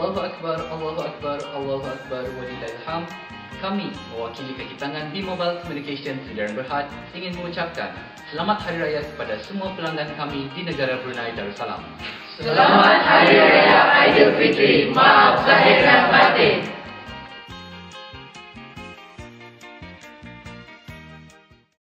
Allahu Akbar, Allahu Akbar, Allahu Akbar, walillahilhamd. Kami, mewakili kakitangan B-Mobile Communication Sdn Berhad, ingin mengucapkan Selamat Hari Raya kepada semua pelanggan kami di negara Brunei Darussalam. Selamat Hari Raya Aidilfitri. Maaf zahir dan batin.